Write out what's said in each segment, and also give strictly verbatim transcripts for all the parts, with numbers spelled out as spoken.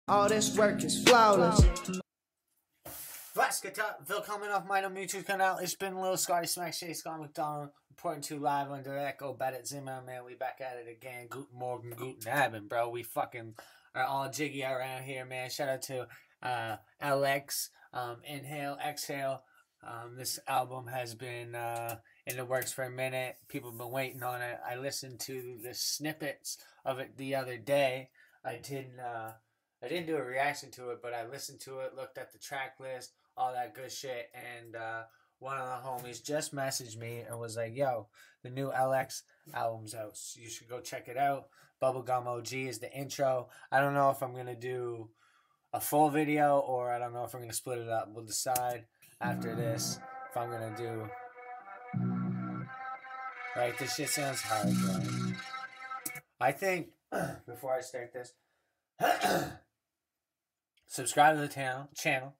All this work is flawless. Was geht ab? Willkommen auf meinem YouTube-Kanal. Ich bin Lil Scotty Smack Shay Scott McDonald, reporting to you live on direct. Oh, bad at Zimmer, man. We back at it again. Guten Morgen, guten Abend, bro. We fucking are all jiggy around here, man. Shout out to uh, L X, um, Inhale, Exhale. Um, this album has been uh, in the works for a minute. People have been waiting on it. I listened to the snippets of it the other day. I didn't. Uh, I didn't do a reaction to it, but I listened to it, looked at the track list, all that good shit, and uh, one of the homies just messaged me and was like, yo, the new L X album's out, so you should go check it out. Bubblegum O G is the intro. I don't know if I'm going to do a full video or I don't know if I'm going to split it up. We'll decide after this if I'm going to do... Right, this shit sounds hard, bro. I think, before I start this... subscribe to the channel. Channel.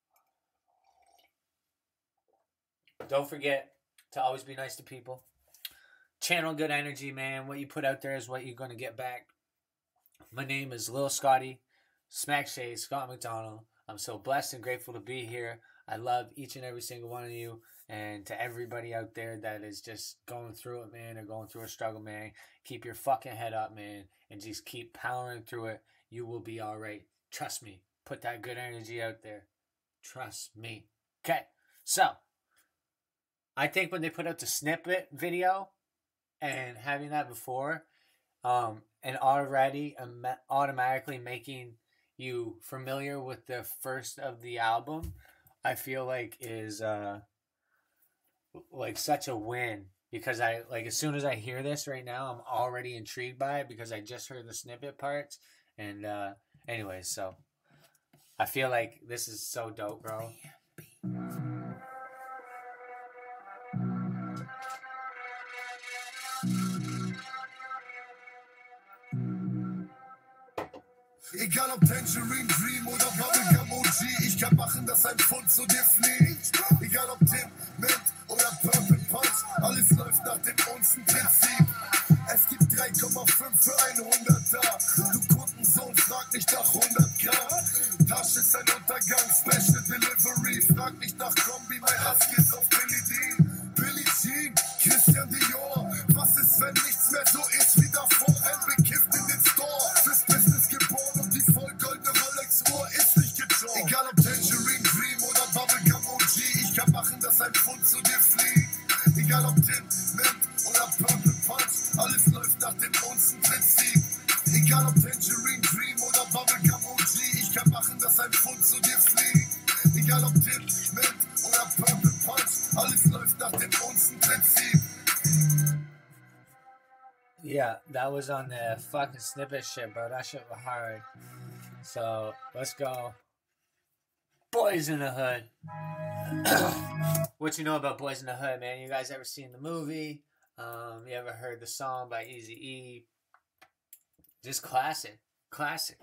Don't forget to always be nice to people. Channel good energy, man. What you put out there is what you're going to get back. My name is Lil Scotty Smack Shay Scott McDonald. I'm so blessed and grateful to be here. I love each and every single one of you. And to everybody out there that is just going through it, man, or going through a struggle, man, keep your fucking head up, man, and just keep powering through it. You will be all right. Trust me. Put that good energy out there. Trust me. Okay. So, I think when they put out the snippet video and having that before, um, and already um, automatically making you familiar with the first of the album, I feel like is uh, like such a win. Because I, like, as soon as I hear this right now, I'm already intrigued by it because I just heard the snippet parts. And, uh, anyway, so... I feel like this is so dope, bro. Egal ob Tangerine Dream oder Bubblegum O G, ich kann machen, dass ein Pfund zu dir fliegt. Egal ob Tim, Mint oder Purple Punch, alles läuft nach dem Unzen-Prinzip. Es gibt drei Komma fünf für hunderter. Du Kundensohn, frag nicht nach hundert Gramm. Tasche ist ein Untergang, Special Delivery. Frag nicht nach Kombi, mein Husky ist auf Billie Dean. Billie Jean, Christian Dior. Was ist, wenn nichts mehr so ist wie davor? Ein bekifft in den Store. Fürs Business geboren und die vollgoldene Rolex-Uhr ist nicht gejoint. Egal ob Tangerine Dream oder Bubblegum O G, ich kann machen, dass ein Pfund zu dir fliegt. Egal ob Tim, Mint oder Purple Punch, alles läuft nach dem Unzen-Prinzip. Egal ob Tangerine Dream oder Bubblegum O G, ich kann machen, dass ein Pfund zu dir fliegt. Egal ob Tim, Mint oder Purple Punch, alles läuft nach dem Unzen-Prinzip. Yeah, that was on the fucking snippet shit, bro. That shit was hard. So, let's go. Boys in the Hood. What you know about Boys in the Hood, man? You guys ever seen the movie? Um, you ever heard the song by Eazy-E? Just classic. Classic.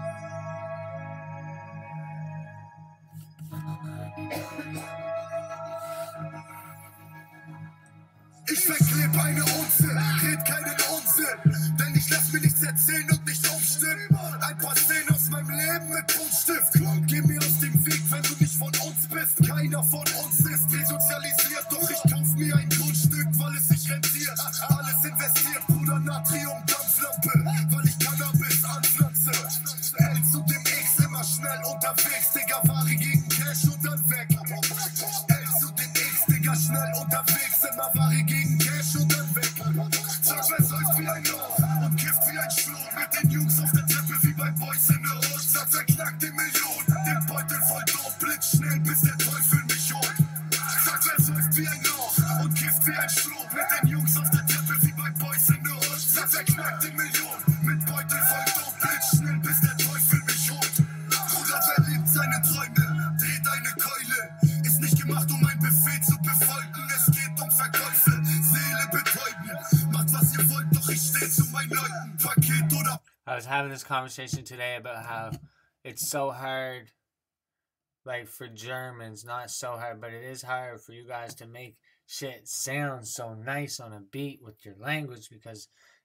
Ich verkleb eine Unze, red keinen Unsinn, denn ich lass mir nichts erzählen und nicht umstimmen. Ein paar Szenen aus meinem Leben mit Buntstift. Geh mir aus dem Weg, wenn du nicht von uns bist. Keiner von uns ist resozialisiert, doch ich kauf mir ein Grundstück, weil es sich rentiert. Alles investiert, Bruder, Natrium, Dampflampe, weil ich Cannabis anpflanze. L zu dem X, immer schnell unterwegs, Digga, Ware gegen Cash und dann weg. L zu dem X, Digga, schnell unterwegs, immer Ware gegen Cash und dann weg. Sag, wer säuft wie ein Loch und kifft wie ein Schlot mit den Jungs auf der Treppe wie bei Boys in the Hood. Sag, wer knackt die Million, den Beutel voll Dorf, blitzschnell, bis der Teufel mich holt. Sag, wer säuft wie ein Loch und kifft wie ein Schlot mit den Jungs auf der Treppe wie bei Boys in the Hood. Sag, wer knackt die Million, mit Beutel voll Dorf, blitzschnell, bis der Teufel mich holt. Bruder, wer lebt seine Träume, dreht eine Keule, ist nicht gemacht, um ein Befehl zu befolgen. Es geht um Verkäufe, Seele betäuben. Macht was ihr wollt, doch ich steh zu meinen Leuten. Paket oder... I was having this conversation today about how it's so hard, like, for Germans, not so hard, but it is hard for you guys to make shit sound so nice on a beat with your language because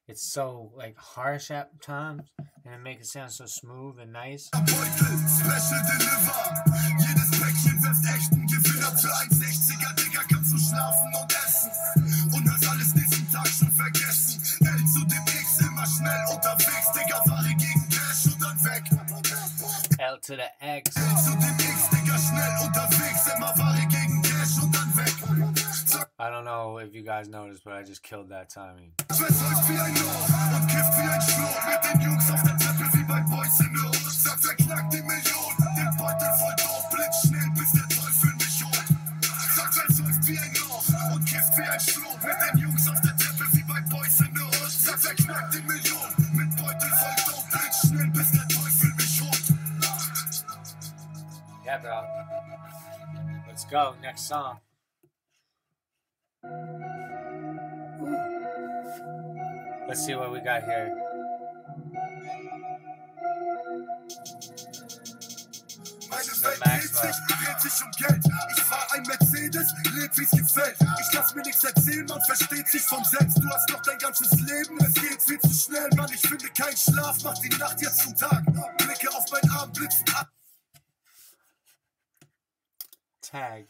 it's so like harsh at times, and it makes it sound so smooth and nice. Beutel, Special Deliver. Jedes Päckchen wirft echten Gewinner. Für ein sechziger, Digga, kannst du schlafen und essen. Und hast alles nächsten Tag schon vergessen. L zu dem X, immer schnell unterwegs. Digga, Ware gegen Cash und dann weg. L to the X. L zu dem X, Digga, schnell unterwegs. Immer Ware gegen Cash und dann weg. I don't know if you guys noticed, but I just killed that timing. Versäuft wie ein Loch und kifft wie ein Schluck. Mit den Jungs auf der Treppe wie bei Boys in the Hood. Sag, verknackt die Million, den Beutel voll drauf. Blitzschnell, bis der Teufel mich holt. Sag, versäuft wie ein Loch und kifft wie ein Schluck. Mit den Jungs auf der Treppe wie bei Boys in the Hood. Sag, verknackt die Million, mit Beutel voll drauf. Blitzschnell, bis der Teufel mich holt. Yeah, bro. Let's go. Next song. Let's see what we got here. Meine Welt dreht sich, dreht sich um Geld. Ich fahr ein Mercedes, leb wie's gefällt. Ich lass mir nichts erzählen, man versteht sich von selbst. Du hast noch dein ganzes Leben, es geht viel zu schnell. Mann, ich finde keinen Schlaf, mach die Nacht jetzt zum Tag. Blicke auf meinen Arm, blitzen ab. Tag.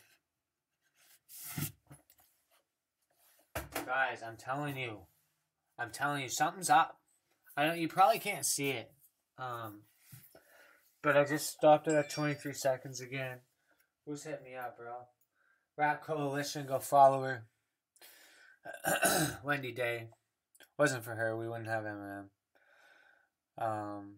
Guys, I'm telling you. I'm telling you, something's up. I know you probably can't see it. Um, but I just stopped it at twenty-three seconds again. Who's hit me up, bro? Rap Coalition, go follow her. Wendy Day. Wasn't for her, we wouldn't have Eminem. Um,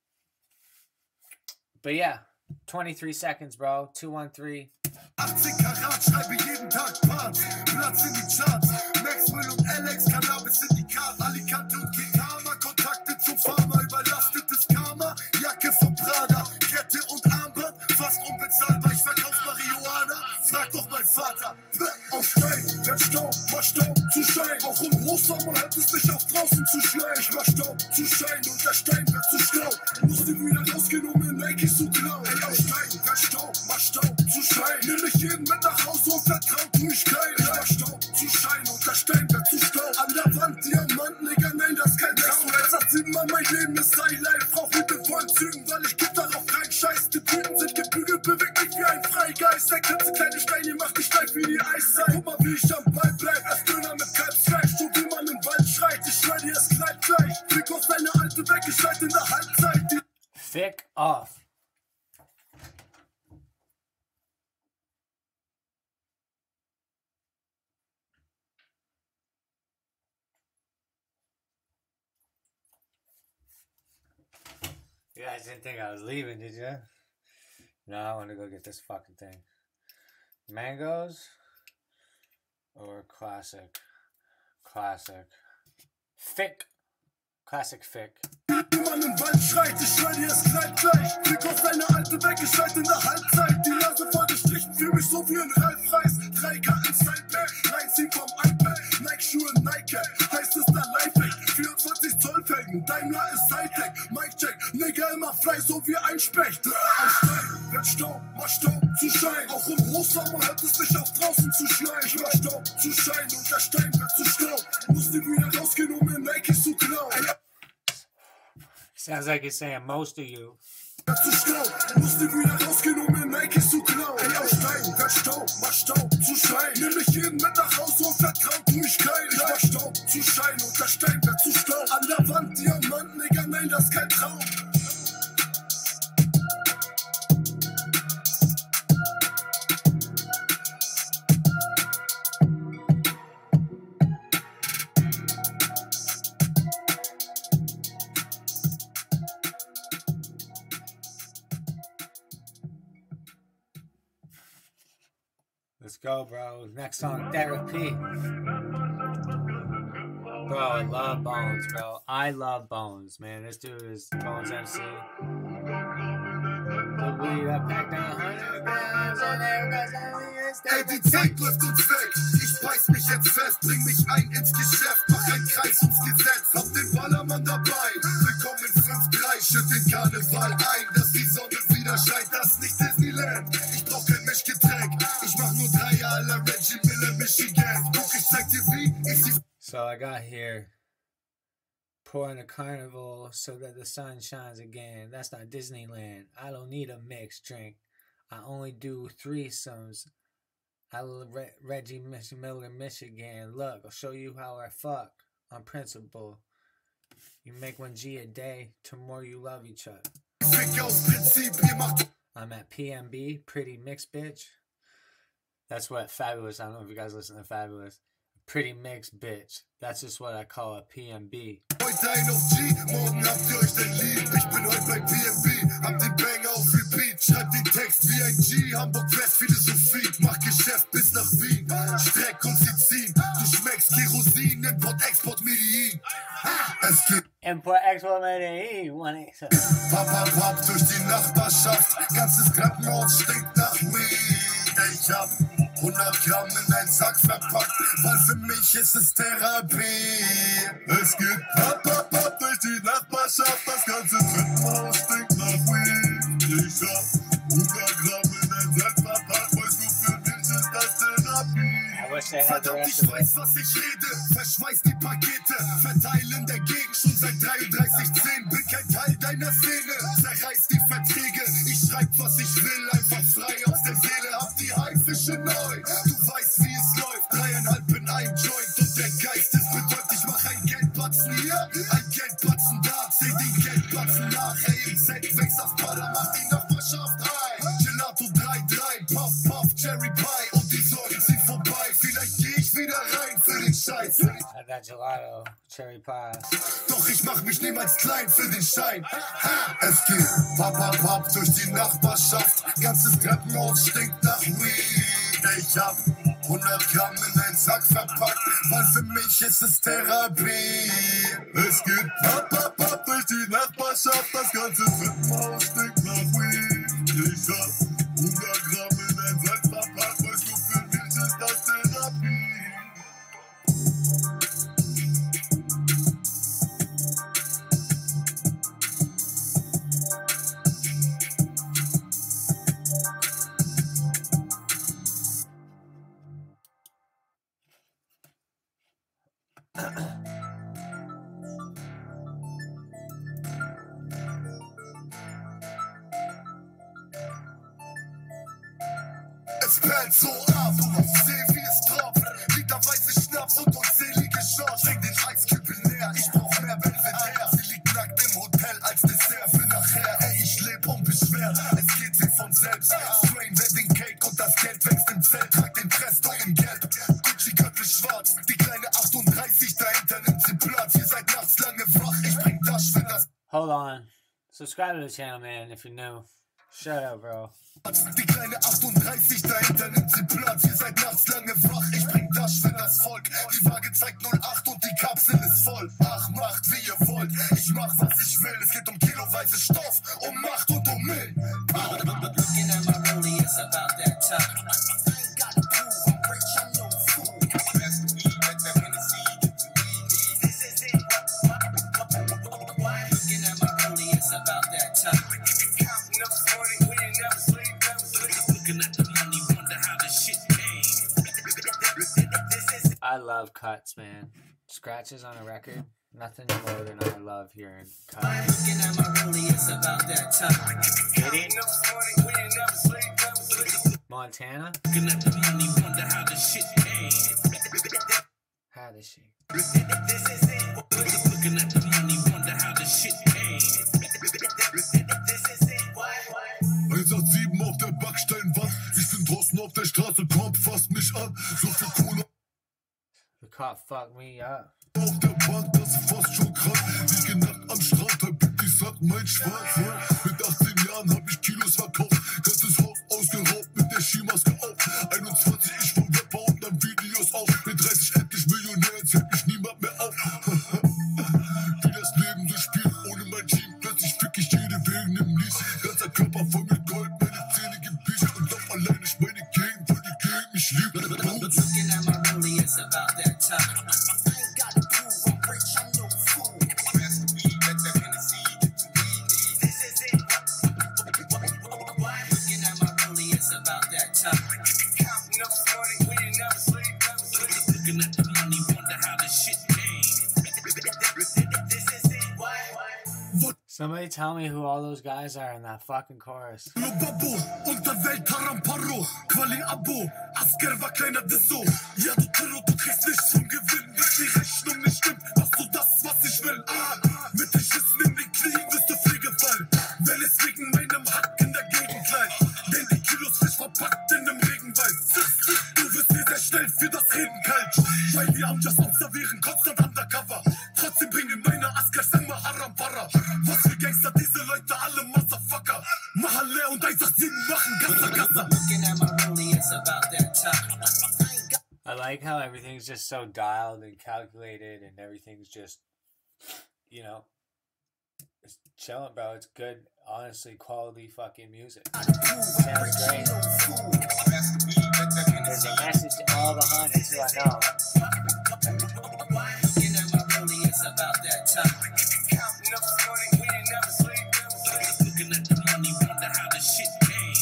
but yeah, twenty-three seconds, bro. two one three. achtzig Karat, schreibe jeden Tag Parts. Platz in die Charts. Maxwell und Alex, Cannabis-Syndikat, Alicante und Kitama. Kontakte zum Pharma, überlastetes Karma. Jacke von Prada, Kette und Armband. Fast unbezahlbar, ich verkauf Marihuana. Frag doch mein Vater. Auf Stein, werd Staub, mach Staub zu Schein. Auch im Hochsommer hält es mich auch draußen zu schleien. Ich mach Staub zu Schein und der Stein wird zu Staub. Musste wieder rausgehen, um mir Nikes zu klauen. Ey, auf Stein, werd Staub, mach Staub zu Schein. Nimm mich jeden mit nach Hause und vertraut mich kein. Ich mach Staub zu Schein und der Stein wird zu Staub. An der Wand Diamant, Nigga, nein, das ist kein Traum. Jetzt sagt siebenmal, mein Leben ist Highlight. Brauch Hüte voll Zügen, weil ich geb darauf rein. Scheiß, die Blüten sind gebügelt, bewegt mich wie ein Freigeist. Der klitze kleine Stein, die macht dich steif wie die Eiszeit. Guck mal, wie ich am Ball bleib. Erst Döner mit Kalbsfleisch, so wie man im Wald schreit. Ich schrei dir das Kleid gleich. Fick auf deine alte weg, ich schreit in der Halbzeit. Die Fick off. You guys didn't think I was leaving, did you? No, I want to go get this fucking thing. Mangoes or classic? Classic. Fick. Classic Fick. Wie man im Wald schreit, ich schrei dir das Kleid gleich. Fick auf deine alte weg, ich schreit in der Halbzeit. Die Nase voll gestrichen, fühl mich so wie ein Ralf Reis. drei K in Sideback, reinziehen vom iPad. Nike-Schuhe, Nike, heißt es da Lifehack. vierundzwanzig Zoll Felgen, Daimler ist Hightech. Mike Check, Nigga immer frei, so wie ein Specht. Auf Stein, werd Staub, mach Staub zu Schein. Auch im Hochsommer hält es dich auch draußen zu schneien. Ich mach Staub zu Schein und der Stein wird zu Staub. Musste wieder rausgehen, um mir Nikes zu klauen. Ey, Sounds like it's saying most of you. zu Staub, musste wieder rausgehen, um mir Nikes zu klauen. Ey, auf Stein, werd Staub, mach Staub zu Schein. Nimm mich jeden mit nach Hause und vertraut mich kein. Ich mach Staub zu Schein und der Stein wird zu Staub. An der Wand Diamant, Nigga, nein, das ist kein Traum. Let's go, bro. Next song, Therapy. Bro, I love Bones, bro. I love Bones, man. This dude is Bones M C. The weed I packed down one hundred grams and Ey, die Zeit läuft uns weg. Ich beiß mich jetzt fest, bring mich ein ins Geschäft. Mach ein Kreis ums Gesetz, hab den Ballermann dabei. Willkommen in fünf drei, schütt den Karneval ein. Dass die Sonne wieder scheint, das ist nicht Disneyland. Ich brauch kein Mischgetränk, ich mach nur drei Jahre la Reggie Miller, Michigan. Guck, ich zeig dir wie, ich sie... So I got here pour in a carnival so that the sun shines again. That's not Disneyland. I don't need a mixed drink. I only do threesomes. I Re- Reggie Miller, Michigan. Look, I'll show you how I fuck on principle. You make one G a day, tomorrow you love each other. I'm at P M B, Pretty Mixed Bitch. That's what Fabulous, I don't know if you guys listen to Fabulous. Pretty Mixed Bitch. That's just what I call a P M B. Heute ein auf G, morgen habt ihr euch den lieb. Ich bin heute bei P M B, hab den Banger auf Repeat. Schreib den Text wie ein G, Hamburg West Philosophie. Mach Geschäft bis nach Wien, Streck und sie ziehen. Du schmeckst Kerosin, Import, Export, Medellin. Es geht Import, Export, Medellin. Pap, pap, pap durch die Nachbarschaft. Ganzes Krankenhaus stinkt nach Weed. Ich hab hundert Gramm in einen Sack verpackt, weil für mich ist es Therapie. Es geht pap, pap, pap durch die Nachbarschaft. Das ganze Treppenhaus stinkt nach Weed. Ich hab hundert Gramm in einen Sack verpackt, weil du für mich ist das Therapie. Verdammt, ich weiß, was ich rede. Verschweiß die Pakete, verteilen der Gegend schon seit dreiunddreißig zehn. Bin kein Teil deiner Szene, zerreiß die Verträge. Ich schreib, was ich will, einfach frei aus der Seele. Hab die Haifische neu, du weißt, wie es läuft. Dreieinhalb in einem Joint und der Geist ist betäubt. Ich mach ein Geldbatzen hier, ein Geldbatzen da. Zähl den Geldbatzen nach, ey, im Set wächst das Pader, macht die Nachbarschaft high. Gelato drei drei, Puff, Puff, Cherry Pie. Und die Sorgen sind vorbei, vielleicht geh ich wieder rein für den Scheiß. I got Gelato, Cherry Pie. Doch ich mach mich niemals klein für den Schein. Ha! Es geht pap, pap, pap durch die Nachbarschaft. Ganzes Treppenhaus stinkt nach Weed. Ich hab hundert Gramm in einen Sack verpackt, weil für mich ist es Therapie. Es geht pap, pap, pap durch die Nachbarschaft. Das ganze Treppenhaus stinkt nach Weed. Ich hab hundert Gramm in einen Sack verpackt, weißt du, für mich ist das Therapie. Es perlt so ab, seh wie es tropft. Literweise Schnaps und unzählige Shots. Bring den Eiskübel näher, ich brauch mehr Belvedere. Sie liegt nackt im Hotel als Dessert für nachher. Ey, ich leb unbeschwert, es geht wie von selbst. Strain Wedding Cake und das Geld wächst im Zelt. Trag den Presto in Gelb, Gucci Gürtel schwarz. Die kleine achtunddreißig dahinter nimmt sie Platz. Ihr seid nachts lange wach, ich bring das, wenn das... Hold on. Subscribe to the channel, man, if you're new. Shut up, bro. Die kleine achtunddreißig dahinter nimmt sie Platz. Ihr seid nachts lange wach, ich bring das, wenn das Volk. Die Waage zeigt null acht und die Kapsel ist voll. Ach, macht wie ihr wollt, ich mach was ich will. Es geht um kiloweise Stoff, um Macht und um Müll. Looking at my rollie, it's about that time. I ain't gotta prove I'm rich, I'm no fool. Best to me, let that Hennessy get to me. This is it. Looking at my rollie, it's about that time. Counting up money, we ain't never sleep, never sleep. Looking at the money, wonder how the shit came. I love cuts, man. Scratches on a record. Nothing more than I love hearing cuts. Looking at my rollie, it's about that time. Idiot. Up money, we ain't never sleep, never sleep. Montana? Looking at the money, wonder how the shit came. How does she? This is it. Looking at the money, wonder how the shit came. This is it. eins acht sieben auf der Backsteinwand. Ich bin draußen auf der Straße, Kopf fasst mich an. So viel Kohle The cop fucked me up. auf der Bank, das ist fast schon krank. Liege nackt am Strand, halb Bild, ich sag mein Schwarz. Mit achtzehn Jahren hab ich Kilos verkauft. Ganzes Haus ausgeraubt mit der Skimaske auf. einundzwanzig, ich vom Rapper und dann Videos auf. Mit dreißig endlich Millionär, jetzt hält mich niemand mehr auf. Wie das Leben so spielt, ohne mein Team. Plötzlich fick ich jede wegen dem Lies. Ganzer Körper voll mit Gold, meine Zähne gebiegt. Und lauf allein nicht meine Gegend, weil die Gegend mich liebt. Looking at my rollie, it's about that time. I ain't gotta prove I'm rich, I'm no fool. Best to me, let that Hennessy get to me. This is it. Somebody tell me who all those guys are in that fucking chorus. Lobabo, Unterwelt, Taramparo, Quali Abo, Asker war kleiner Disso. Ja, du Terror, du kriegst nichts zum Gewinn, bis die Rechnung nicht stimmt. Machst du das, was ich will? Ah, mit den Schüssen in den Knien wirst du Pflegefall. Wenn es wegen meinem Hack in der Gegend bleibt, denn die Kilos frisch verpackt in dem Regenwald. Du wirst mir sehr schnell für das Reden kalt, weil wir am Just observieren, konstant undercover. Trotzdem bringen meine Asker, sag mal Harampara. Was für Gangster, diese Leute, alle Motherfucker. Mahalle und eins acht sieben machen Gassa Gassa. Looking at my rollie, it's about that time. I like how everything's just so dialed and calculated and everything's just, you know, it's chilling, bro. It's good, honestly, quality fucking music. Sounds great. There's a message to all the hunters who I know. Looking at my rollie, it's about that time. Counting up this money, we ain't never sleep. Looking at the money, wonder how the shit came.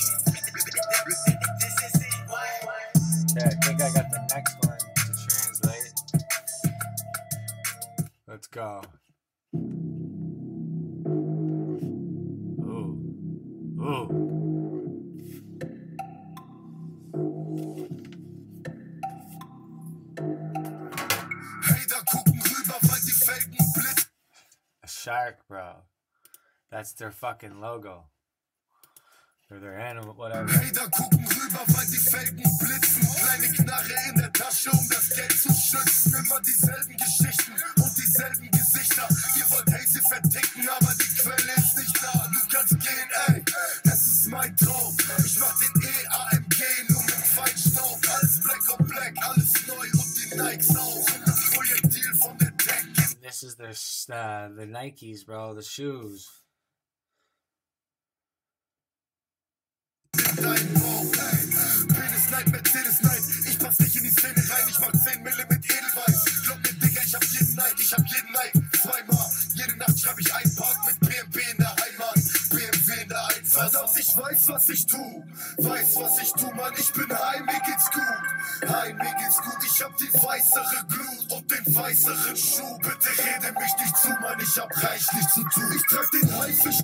Yeah, I think I got the next one to translate. Let's go. Ooh. Ooh. Hater gucken rüber, weil die Felgen blitzen. A shark, bro. That's their fucking logo. Or their animal, whatever. Hater gucken rüber, weil die Felgen blitzen. Kleine Knarre in der Tasche, um das Geld zu schützen. Immer dieselben Geschichten und dieselben Gesichter. Ihr wollt Hazy verticken, aber die Quelle ist nicht da. Du kannst gehen, ey, es ist mein Traum. Ich mach den E A M G nur mit Feinstaub. Alles black on black, alles neu und die Nikes auch. Und das Projektil von der Decke. This is their, uh, the Nikes, bro, the shoes. Dein Bauch, ey. Penis Night, Mercedes Night. Ich pass nicht in die Szene rein, ich mach zehn Mille mit Edelweiß. Glaub mir, Digga, ich hab jeden Night, ich hab jeden Night. Zweimal, jede Nacht schreib ich einen Park mit B M W in der Heimat. B M W in der Einfahrt. Verdammt, ich weiß, was ich tu. Weiß, was ich tu, Mann, ich bin heim, mir geht's gut. Heim, mir geht's gut, ich hab die weißere Glut und den weißeren Schuh. Bitte rede mich nicht zu, Mann, ich hab reichlich zu tun. Ich trag den Haifisch.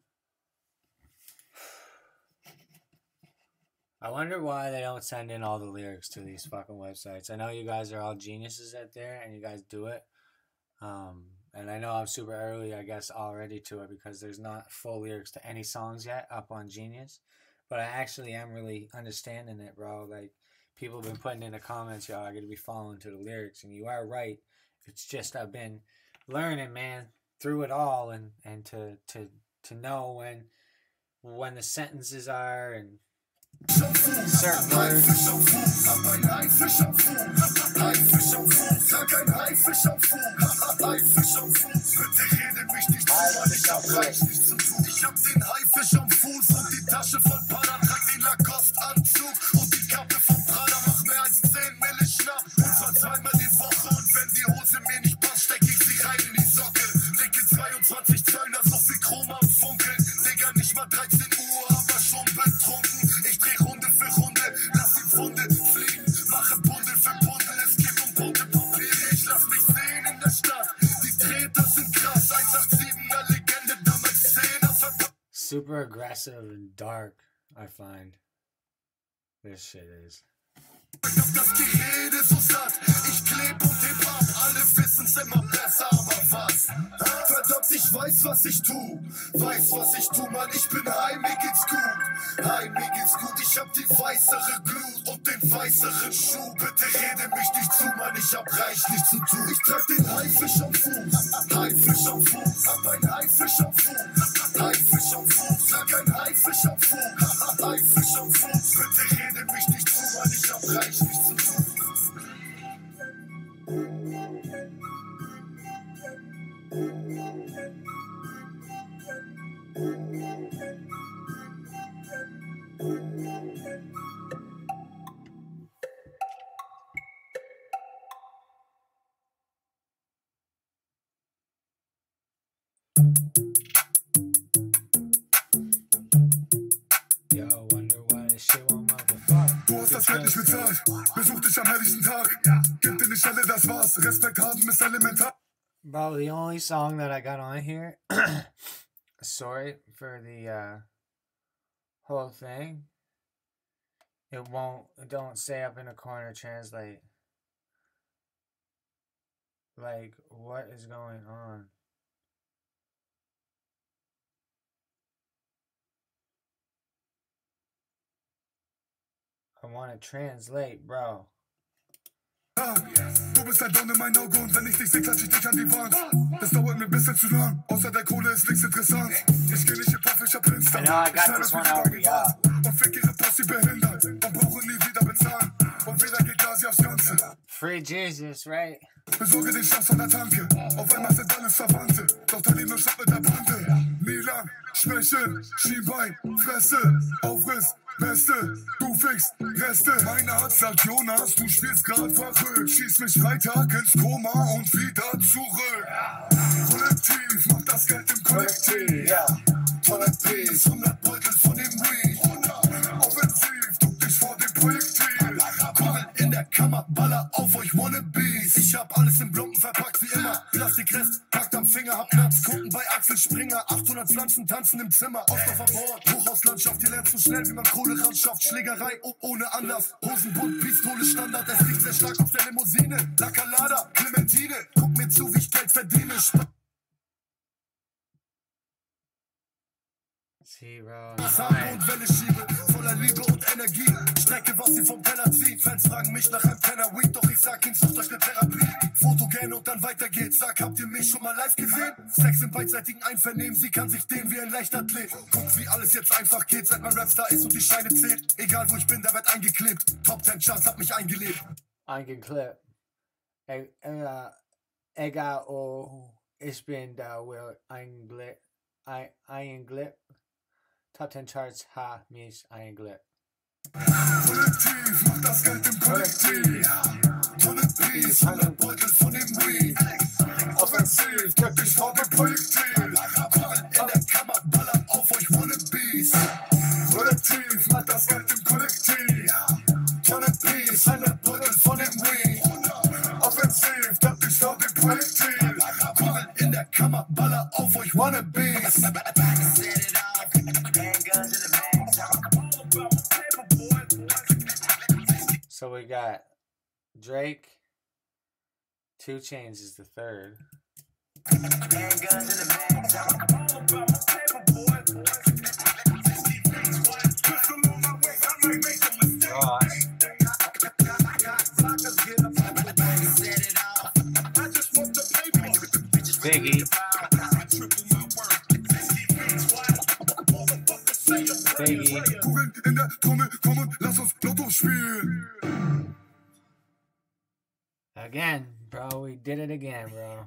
I wonder why they don't send in all the lyrics to these fucking websites. I know you guys are all geniuses out there and you guys do it. Um, and I know I'm super early, I guess, already to it because there's not full lyrics to any songs yet up on Genius. But I actually am really understanding it, bro. Like, people have been putting in the comments, yo, I gotta be following to the lyrics. And you are right. It's just I've been learning, man, through it all and, and to, to, to know when, when the sentences are and certain words. Haifisch am Fuß, hab ein Haifisch am Fuß. Haifisch am Fuß, sag ein Haifisch am Fuß. Haifisch am Fuß, bitte rede mich nicht zu, Mann, ich hab reichlich zu tun. Ich hab den Haifisch am Fuß und die Tasche von Pada, trag den Lacoste-Anzug und die Kappe von Prada, mach mehr als zehn Mille Schnapp. Und zwar zweimal die Woche und wenn die Hose mir nicht passt, steck ich sie rein in die Socke. Dicke zweiundzwanzig Zöllner, so viel Chrom am Funkeln. Digga, nicht mal dreizehn Uhr, aber schon betrunken. Ich dreh Runde für Runde, lass die Funde fliegen. Mache Bundel für Bundel, es geht um bunte Papiere. Ich lass mich sehen in der Stadt, die Treter sind krass. eins acht sieben, eine Legende, damals Zehner verpasst. Super aggressive and dark, I find. This shit is. Ich hab das Gerede so satt, ich kleb und heb ab, alle wissen's immer besser, aber was? Verdammt, ich weiß, was ich tu, weiß, was ich tu, Mann, ich bin heim, mir geht's gut, heim, mir geht's gut, ich hab die weißere Glut und den weißeren Schuh, bitte rede mich nicht zu, Mann, ich hab reichlich zu tun, ich trag den Haifisch am Fuß, Haifisch am Fuß, hab ein Haifisch am Fuß, Haifisch am Fuß, sag ein Haifisch am Fuß, Haifisch am Fuß, bitte rede mich nicht zu, Mann, ich hab reichlich zu tun. Yo, wonder why this shit won't motherfuck. Du hast das Geld nicht bezahlt, besuch dich am herrlichen Tag. Gib dir nicht alle, das war's. Respekt haben ist elementar. Bro, the only song that I got on here sorry for the uh, whole thing. It won't, don't say up in the corner translate. Like, what is going on? I want to translate, bro. Ah, du bist ein Dorn in mein Auge und wenn ich dich seh, klatsch ich dich an die Wand. Das dauert mir ein bisschen zu lang, außer der Kohle ist nichts interessant. Ich geh nicht in Puff, ich hab Insta. I know I Ich got schneide this für one die already, Baggy yeah. und fick ihre Post, die behindert. Und brauchen nie wieder bezahlen. Und wieder geht quasi aufs Ganze. Free Jesus, right? Besorge den Schatz von der Tanke. Auf einmal sind alles Verwandte. Doch der Leben statt mit der Bande. Milan, Schwäche, Schienbein, Fresse, Aufriss, Beste, du fickst Reste. Mein Arzt sagt Jonas, du spielst grad verrückt. Schieß mich Freitag ins Koma und wieder zurück. Kollektiv, mach das Geld im Kollektiv. Toilet Peace, hundert Beutel von dem Weed. Offensiv, duck dich vor dem Projektil. Kugeln in der Kammer, baller auf euch Wannabes. Ich hab alles in Blumpen verpackt wie immer. Plastikrest, packt am Finger, hab Platz. Kunden bei Axel Springer, achthundert Pflanzen tanzen im Zimmer. Ausdorfer Bord, Hochhauslandschaft, die lernt so schnell wie man Kohle ran schafft. Schlägerei oh, ohne Anlass, Hosenbund, Pistole Standard. Es riecht sehr stark aus der Limousine. La Calada, Clementine, guck mir zu, wie ich Geld verdiene. Sp See, bro. Sahne und Welle schiebe, voller Liebe und Energie. Strecke, was sie vom Teller zieht. Fans fragen mich nach einem Penner Weed, doch ich sag ihnen, sucht euch ne Therapie. Fotogen und dann weiter geht's. Sag, habt ihr mich schon mal live gesehen? Sex im beidseitigen Einvernehmen, sie kann sich dehnen wie ein Leichtathlet. Guck, wie alles jetzt einfach geht, seit mein Rapstar ist und die Scheine zählt. Egal wo ich bin, der wird eingeklebt. Top zehn Charts hat mich eingelebt. Eingeklebt. E- äh, Egal, oh, ich bin da, will eingeklebt. Eingeklebt. Top ten Charts, ha, mich eingeklebt. Kollektiv, mach das Geld im Kollektiv. Toilet Peace, hundert Beutel von dem Weed. Offensiv, drück dich vor dem Projektil. Kugeln in der Kammer, baller auf euch Wannabes. Kollektiv, mach das Geld im Kollektiv. Toilet Peace, hundert Beutel von dem Weed. Offensiv, drück dich vor dem Projektil. Kugeln in der Kammer, baller auf euch Wannabes. So we got Drake, Two Chainz is the third. Ross, Biggie, Biggie, Kugeln in der Trommel, komm und lass uns Lotto spielen. again, bro. We did it again, bro.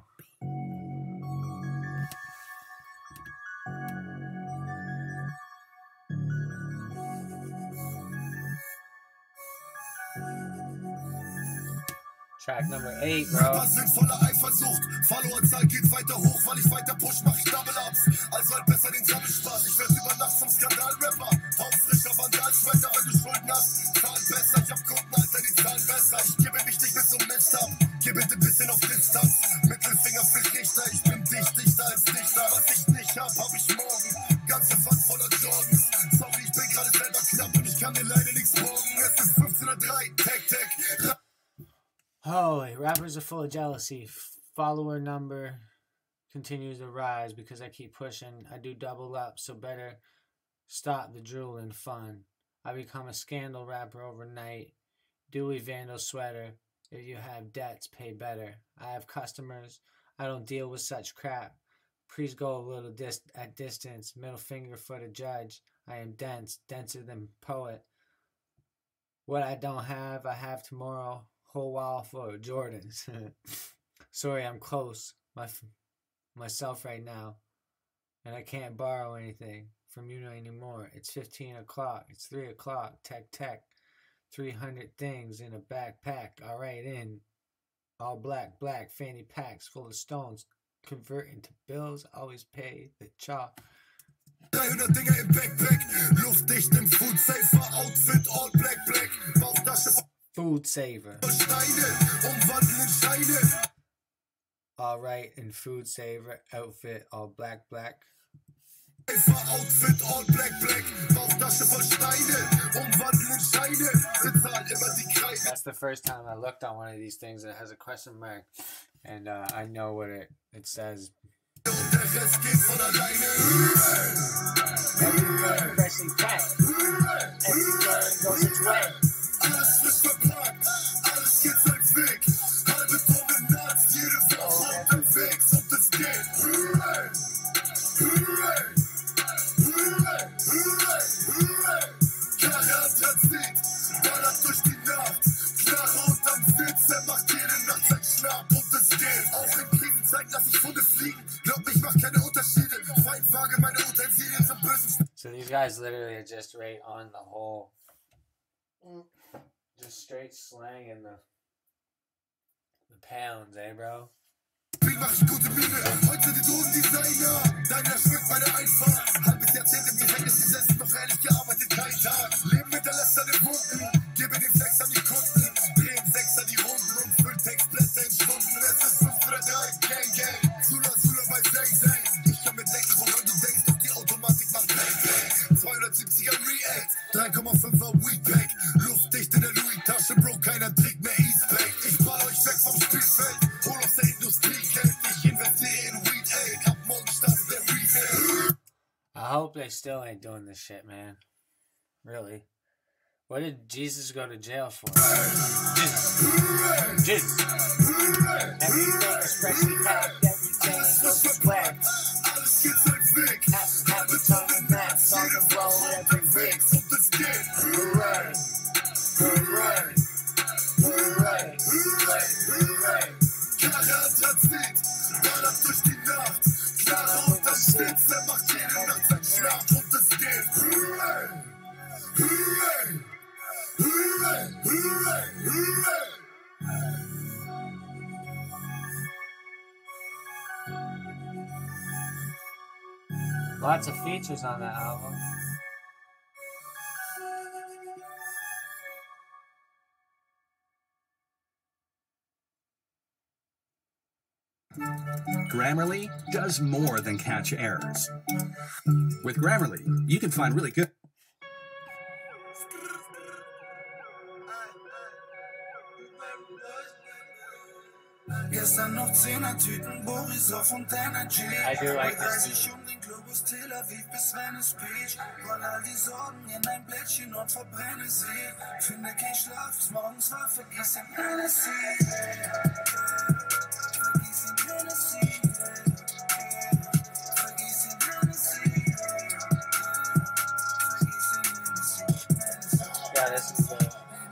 Track number eight, bro. Rapper sind voller Eifersucht. Followerzahl geht weiter hoch, weil ich weiter push, mach ich Double Ups. Also halt besser den Sammelspaß. Ich werd über Nacht zum Skandal-Rapper. Taufrischer Vandal-Schwetter, wenn du Schulden hast. Zahlen besser, ich hab Kunden, Alter, die zahlen besser. Ich gebe mich nicht bis zum Mist ab. Geh bitte ein bisschen auf Distanz. Mittelfinger für Richter, ich bin dicht, dichter als Dichter. Was ich nicht hab, hab ich morgen. Ganze Pfand voller Jordans. Sorry, ich bin gerade selber knapp und ich kann dir leider nichts morgen. Es ist fünfzehn Uhr drei, Tag, Tag. Holy, rappers are full of jealousy. Follower number continues to rise because I keep pushing. I do double up, so better stop the drooling fun. I become a scandal rapper overnight. Dewey Vandal sweater. If you have debts, pay better. I have customers. I don't deal with such crap. Please go a little dis- at distance. Middle finger for the judge. I am dense, denser than poet. What I don't have, I have tomorrow. Whole wall full of Jordans. Sorry, I'm close my myself right now, and I can't borrow anything from you anymore. It's fifteen o'clock. It's three o'clock. Tech tech. three hundred things in a backpack. All right, in. All black, black fanny packs full of stones. Convert into bills. Always pay the chop. dreihundert Dinger im Backpack. Luftdicht im Food Safer Outfit. All black, black. Bauchtasche. Food saver. Steine, umwandeln in Steine. All right, in food saver outfit, all black, black. Outfit, all black, black, Bauchtasche voll Steine, umwandeln in Scheine, bezahl immer die Kreide. That's the first time I looked on one of these things that has a question mark, and uh, I know what it it says. Und der Rest geht von alleine. Everything freshly packed. Everything goes its way. Alles frisch verpackt, alles geht seinen Weg. Halbe Tonne Nuts, jede Woche unterwegs und es geht. Hooray! Hooray! Hooray! Hooray! Hooray! Karre Anthrazit, ballert durch die Nacht. Knarre unterm Sitz, er macht jede Nacht sein Schnapp und es geht. Auch in Krisenzeiten lass ich Funde fliegen. Glaub ich mach keine Unterschiede. Feindwaage meine Utensilien zum Bösen. So these guys literally are just right on the whole, just straight slang in the the pounds, eh, bro? Wie mach ich gute Miene? Heute die Drogendesigner. Deiner schmeckt meine Einfahrt. Halbes Jahrzehnt im Gefängnis gesessen, noch ehrlich gearbeitet, kein Tag. Leben mit der Last an den Wunden. Gebe den Flex an die Kunden. Drehen sechs an die Runden und füllen Textblätter in Stunden. Es ist fünf oder drei, Gang, Gang. Zula, Zula bei Zang, Zang. Ich kann mir denken, woran du denkst, doch die Automatik macht Bang, Bang. zweihundertsiebziger React, drei Komma fünfer Weedpack. Luftdicht in der Louis-Tasche, Bro, keiner trägt mehr Eastpack. Ich ball euch weg vom Spielfeld, hol aus der Industrie Geld. Ich investiere in Weed, ey, ab morgen startet der Retail. I hope they still ain't doing this shit, man. Really. What did Jesus go to jail for? Jesus. Jesus. Everything is freshly packed. Everything goes its way. Alles geht seinen Weg. Halbe Tonne Nuts on the road every week. Und es geht. Hooray. Hooray. Hooray. Hooray, hooray. Karre Anthrazit, ballert durch die Nacht. Knarre unterm Sitz, er macht jede Nacht sein Schnapp und es geht. Hooray, hooray, hooray, hooray, hooray. Lots of features on that album. Grammarly does more than catch errors. With Grammarly, you can find really good. Gestern noch Zehner-Tüten, Borisov und Energy. I do like this Reise too. ich um den Globus Tel Aviv bis Venice Beach. Roll all die Sorgen in ein Blättchen und verbrenne sie. Finde kein Schlaf, bis morgens war, vergiss den Hennessy. Vergiss den Hennessy. Vergiss den Hennessy. Vergiss den Hennessy. Yeah, this is the.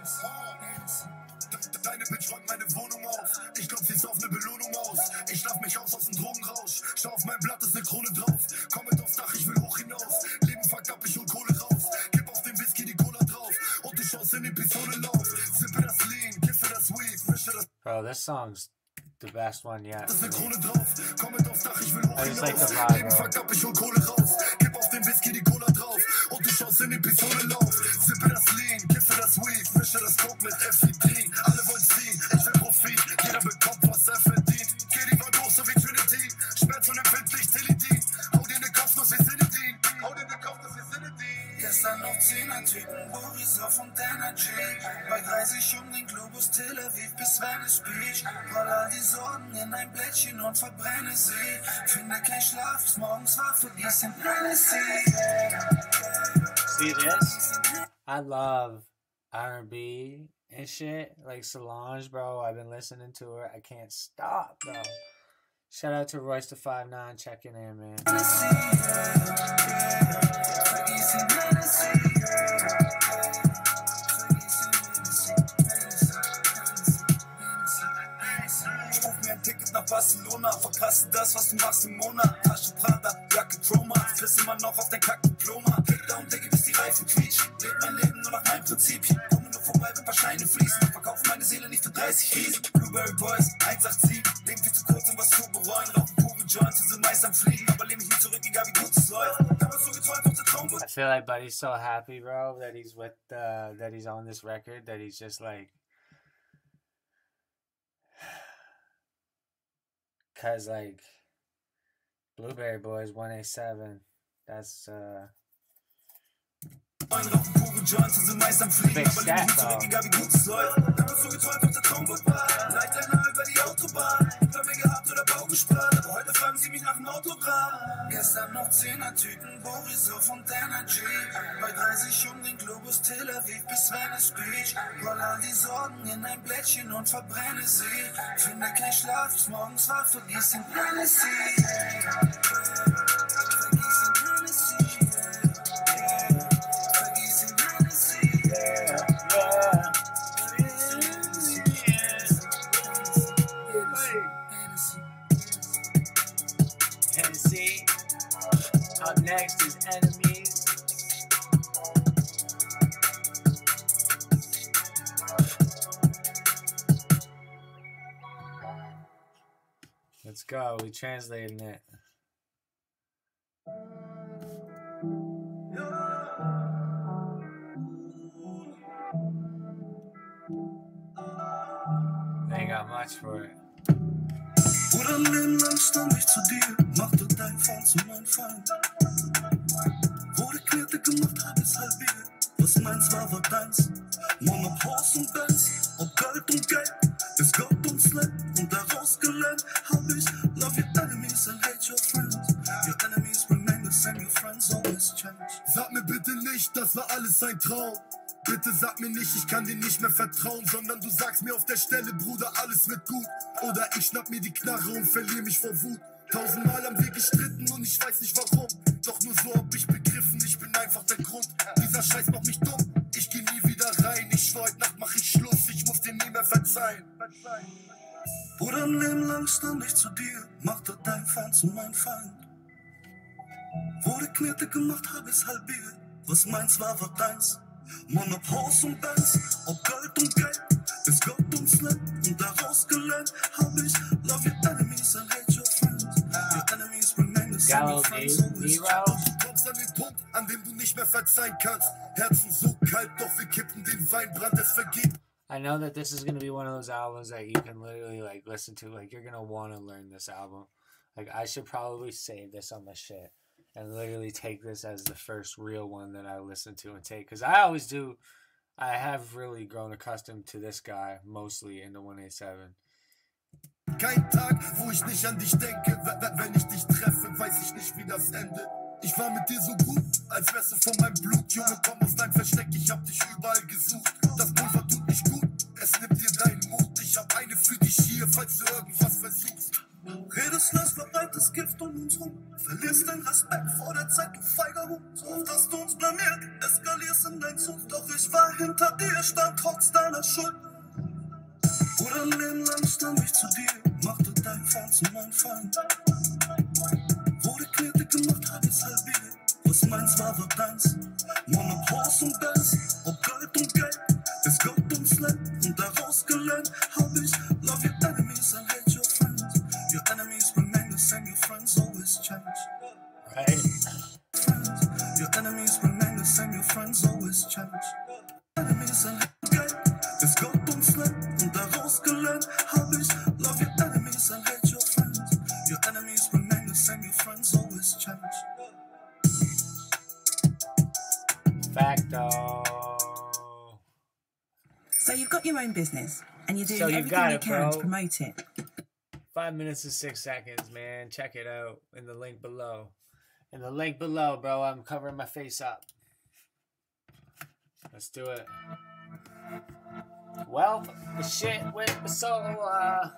Deine Bitch räumt meine Wohnung auf. Ich glaub, sie ist auf ne Belohnung aus. Ich schlaf mich aus aus dem Drogenrausch. Schau auf mein Blatt, ist ne Krone drauf. Komm mit aufs Dach, ich will hoch hinaus. Leben fuck up, ich hol Kohle raus. Gib auf den Whisky die Cola drauf. Und du schaust in die Pistole lauf. Sippe das Lean, kiffe das Weed, mische das. Bro, this song's the best one yet. Das ist ne Krone drauf. Komm mit aufs Dach, ich will hoch I just like the hinaus. vibe, Leben bro. fuck up, ich hol Kohle raus. Gib auf den Whisky die Cola drauf. Und du schaust in die Pistole lauf. Sippe das Lean, kiffe das Weed, mische das Coke mit Ephedrin. Alle wollen ziehen, ich will Profit. Jeder bekommt, was er verdient. Geh die Wand hoch, so wie Trinity. Schmerz und empfindlich, Teledin. Hau dir in den Kopf, das wir Sinedin. Hau dir in den Kopf, das wir Sinedin. Gestern noch Zehner-Tüten, Borisov und Energy. Bald reise ich um den Globus Tel Aviv bis Venice Beach. Roll all die Sorgen in ein Blättchen und verbrenne sie. Finde kein Schlaf, bis morgens war, vergiss den Hennessy. See this? I love R and B and shit. Like Solange, bro. I've been listening to her. I can't stop, bro. Shout out to Royce the five nine checking in, man. Ticket nach Barcelona, verpasse das, was du machst im Monat. Tasche Prada, Jacke Chroma, friss immer noch auf dein Kack-Diploma. Kickdown, Digga, bis die Reifen quietschen. Leb mein Leben nur nach meinen Prinzipien. Komme nur vorbei, wenn ein paar Scheine fließen. Verkaufe meine Seele nicht für dreißig Riesen. Blueberry Boys, eins acht sieben. Leben viel zu kurz, um was zu bereuen. Rauchen pure Joints und sind meist am Fliegen. Aber lehne mich nie zurück, egal wie gut es läuft. Damals so geträumt, auf der Traum wird. I feel like Buddy's so happy, bro, that he's with uh that he's on this record, that he's just like, cause like Blueberry Boys one eight seven, That's uh. Einrauchen, pure Joints und sind meist am Fliegen, Big aber leben stat, nie zurück, though. egal wie gut es läuft. Damals so geträumt auf der Traumburgbahn, Leitliner über die Autobahn. Plan mir gehabt oder Bau gespart, aber heute fragen sie mich nach dem Autogramm. Gestern noch Zehner-Tüten, Borisov und Energy. Bei dreißig um den Globus, Tel Aviv bis Venice Beach. Roll all die Sorgen in ein Blättchen und verbrenne sie. Finde kein Schlaf, bis morgens wach, vergieß den Hennessy. Vergieß den Hennessy. Tennessee. Up next is Enemies. Let's go. We translating it. They ain't got much for it. Bruder, Leben lang stand ich zu dir, machte dein Feind zu meinem Feind. Wurde Knete gemacht, hab es halbiert, was meins war, war deins. Monop, Haus und Benz, ob Gold und Geld, bis Gott uns lenkt und daraus gelernt, hab ich love your enemies and hate your friends. Your enemies remain the same, your friends always change. Sag mir bitte nicht, das war alles ein Traum. Bitte sag mir nicht, ich kann dir nicht mehr vertrauen, sondern du sagst mir auf der Stelle, Bruder, alles wird gut. Oder ich schnapp mir die Knarre und verliere mich vor Wut. Tausendmal haben wir gestritten und ich weiß nicht warum. Doch nur so hab ich begriffen, ich bin einfach der Grund. Dieser Scheiß macht mich dumm, ich geh nie wieder rein. Ich schwör, heute Nacht mach ich Schluss, ich muss dir nie mehr verzeihen. Bruder, ein Leben lang stand ich zu dir, machte dein Feind zu meinem Feind. Wurde Knete gemacht, hab es halbiert, was meins war, war deins. Monop, Haus und Benz, ob Gold und Geld, bis Gott uns lenkt und daraus gelernt, hab ich love your enemies and hate your friends. Your enemies remain the same, your friends always Nero. change. Du kommst an den Punkt, an dem du nicht mehr verzeihen kannst. Herzen so kalt, doch wir kippen den Weinbrand, es vergeht. I know that this is gonna be one of those albums that you can literally like listen to. Like you're gonna want to learn this album. Like I should probably save this on my shit and literally take this as the first real one that I listen to and take. Because I always do. I have really grown accustomed to this guy mostly in the one eighty-seven. Kein Tag, wo ich nicht an dich denke. Wenn ich dich treffe, weiß ich nicht, wie das endet. Ich war mit dir so gut, als wärst du von meinem Blut. Junge, komm aus dein Versteck, ich hab dich überall gesucht. Das Pulver tut nicht gut, es nimmt dir deinen Mut. Ich hab eine für dich hier, falls du irgendwas versuchst. Redest, lass verbreites Gift um uns rum. Verlierst den Respekt vor der Zeit, du feiger Hund. So oft hast du uns blamiert, eskalierst in dein Zug. Doch ich war hinter dir, stand trotz deiner Schuld. Bruder, ein Leben lang stand ich zu dir, machte dein Feind zu meinem Feind. Wurde Knete gemacht, hab es halbiert, was meins war, war deins. Monop, Haus und Benz, ob Gold und Geld, bis Gott uns lenkt und daraus gelernt, hab ich love your enemies and hate your friends. Your enemies remain the same, your friends always change. Right. Friends, your enemies remain the same, your friends always change. Enemies and hate Geld, bis Gott uns lenkt und daraus gelernt, hab ich love your enemies and hate your friends. Your enemies remain the same, your friends always change. Facto. So you've got your own business and you're doing So you everything got you it, can bro. to promote it. Five minutes and six seconds, man. Check it out in the link below. In the link below, bro. I'm covering my face up. Let's do it. Well, the shit went so, uh...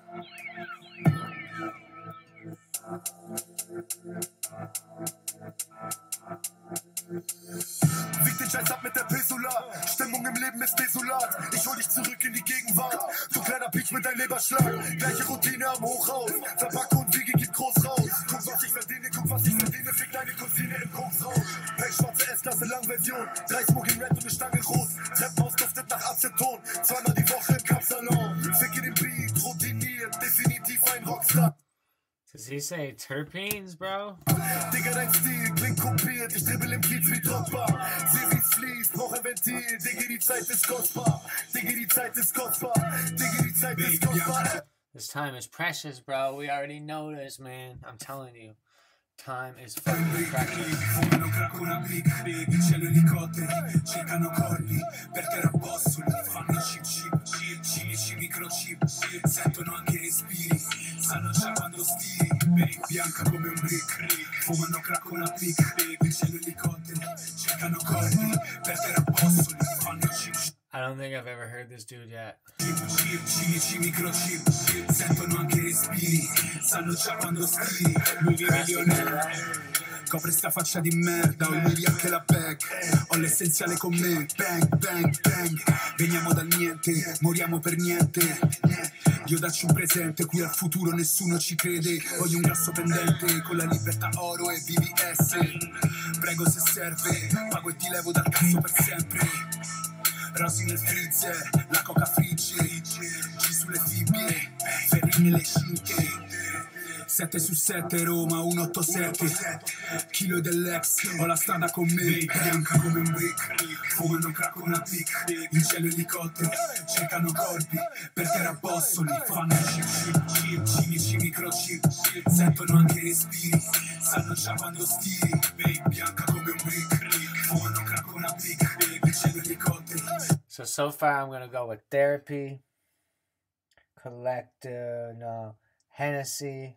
Wieg den Scheiß ab mit der Pesola. Stimmung im Leben ist desolat. Ich hol dich zurück in die Gegenwart. Du kleiner Peach mit deinem Leberschlag. Gleiche Routine am Hochhaus. Verpacke und Wiege gibt groß raus. Guck, was ich verdiene, guck, was ich verdiene. Fick deine Cousine im Kokshaus. Pech, schwarze S-Klasse, Langversion. Drei Smoking Red und eine Stange Rot. Treppenhaus duftet nach Aceton. Zweimal die Woche im Kapsalon. Ficke den Beat, routiniert. Definitiv ein Rockstar. Does he say terpenes, bro? Digga, dein Stil klingt kopiert. Ich dribbel im Kiez wie Drogba. Seh wie's fließt, brauch ein Ventil. Digga, die Zeit ist kostbar. Digga, die Zeit ist kostbar. Digga, die Zeit ist kostbar. This time is precious, bro. We already know this, man. I'm telling you. Time is fucking cracking. Fumano crack una blick, in cielo elicotteri, cercano corpi, per terra bossoli, fanno chip chip, cimici microchip, sentono anche i respiri, sanno già quando stiri, bianca come un brick, fumano crack una blick, in cielo elicotteri, cercano corpi, per terra bossoli, fanno chip chip. I don't think I've ever heard this dude yet. Cimici microchip, sentono anche i respiri, sanno già quando stiri, lui è milionario. Copre sta faccia di merda, ho i muri anche la bag, ho l'essenziale con me, bang, bang, bang. Veniamo dal niente, moriamo per niente. Io dacci un presente, qui al futuro nessuno ci crede. Voglio un grasso pendente, con la libertà oro e V V S. Prego se serve, pago e ti levo dal cazzo per sempre. Rosi nel freezer, la coca frigge, G sulle fibbie, ferri nelle cinque. sette su sette Roma, centoottantasette, chilo dell'ex, ho la strada con me, bianca come un brick, fumano crack una pic, in cielo elicotteri, cercano corpi, per terra bossoli, fanno chip chip chip, cimici microchip, sentono anche i respiri, sanno già quando stiri, bianca come un brick, fumano crack una pic, in cielo elicotteri. So, so far I'm gonna go with Therapy, Collective, no, Hennessy,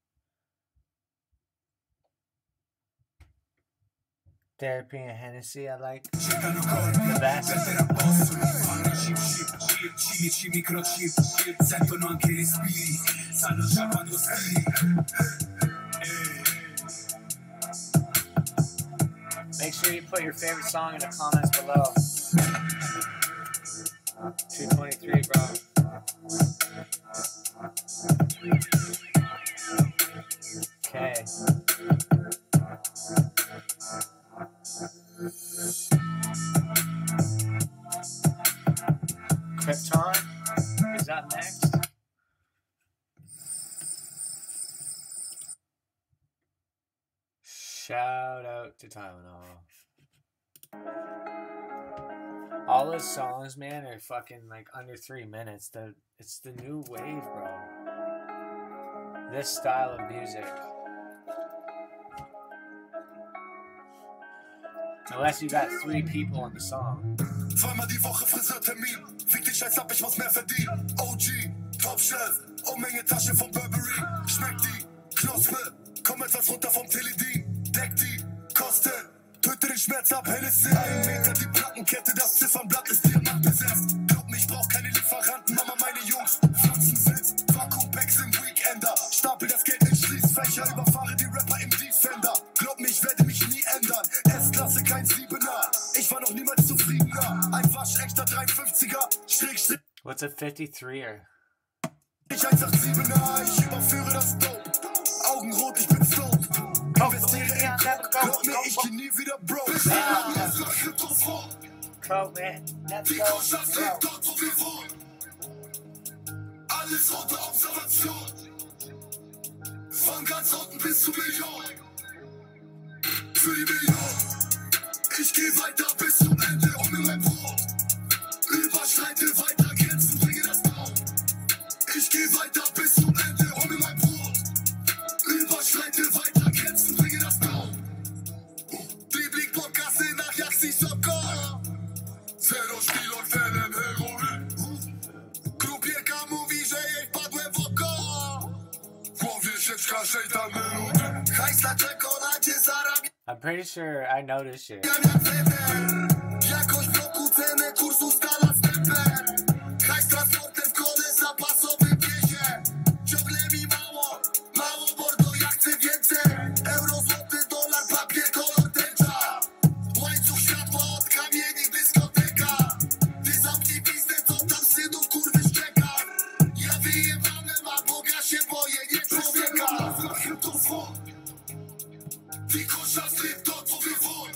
Therapy and Hennessy I like the best. Cimici microchip, sentono anche i respiri, sanno già quando stiri. Make sure you put your favorite song in the comments below. two twenty-three, bro. Okay. Krypton is up next. Shout out to Tylenol. All those songs, man, are fucking like under three minutes. The it's the new wave, bro. This style of music. Unless you got three people on the song. Zweimal die Woche Friseurtermin. Fick dich scheiß ab, ich muss mehr verdienen. O G, Top Chef, Unmenge Tasche von Burberry. Schmeckt die Knospe, komm etwas runter vom Teledin. Deck die Kosten, töte den Schmerz ab, Hennessy. Ein Meter die Plattenkette, das Ziffernblatt ist diamantbesetzt. Glaub mir, ich brauch keine Lieferanten, Mama, meine Jungs. Pflanzensitz, Vakuumpacks im Weekender. Stapel das Geld in Schließfächer, überfahre die Rapper im Defender. Glaub mir, ich werde mich nie ändern. S-Klasse, kein Siebener. Ich war noch niemals zufriedener. Ein waschechter dreiundfünfziger, Strich, Strich. What's a fifty-three-er? Ich eins acht siebener, ich überführe das Dope. Augenrot, ich bin stoned. Investiere in Coke, glaub mir, ich geh nie wieder broke. Coke, man. Let's Die go. Großstadt lebt dort, wo wir wohnen. Alles unter Observation. Von ganz unten bis zu Millionen. Für die Million. Ich geh weiter bis zum Ende ohne mein Brot. Überschreite weiter Grenzen, bringe das Down. Ich geh weiter bis zum Ende ohne mein Brot. Überschreite weiter Grenzen, bringe das Down. Die Blick-Podcaste nach Jaxi Sokor. Zero Spiel und Fällen Heroin. Krupierka mówi, że jej wpadłem w oko. W głowie sieczka szejtan melody. Hajs na czekoladzie zarabia. I'm pretty sure I know this shit. Jakoś bloku cenę kursu skala stepę. Hajs transportem w kole zapasowy piesie. Ciągle mi mało, mało mordo, ja chcę więcej. Euro, złoty, dolar, papier, kolor tęcza. Łańcuch światła od kamieni, dyskoteka. Ty zamknij pizdę, co tam synu kurwy szczeka. Ja wyjebane ma, Boga się boję, nie człowieka. Die Großstadt lebt dort, wo wir wohnen.